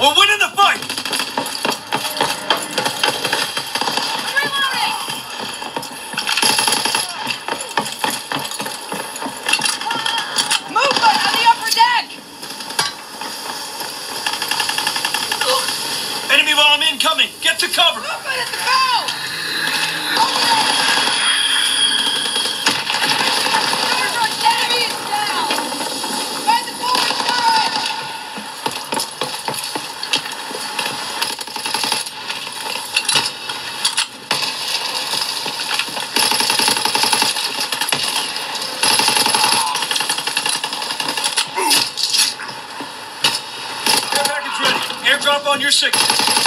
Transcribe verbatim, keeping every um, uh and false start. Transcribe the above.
We're winning the fight! Reloading! Movement on the upper deck! Enemy bomb incoming! Get to cover! Movement at the bow! Enemy is down! By the forward side! Air package ready. Airdrop on your signal.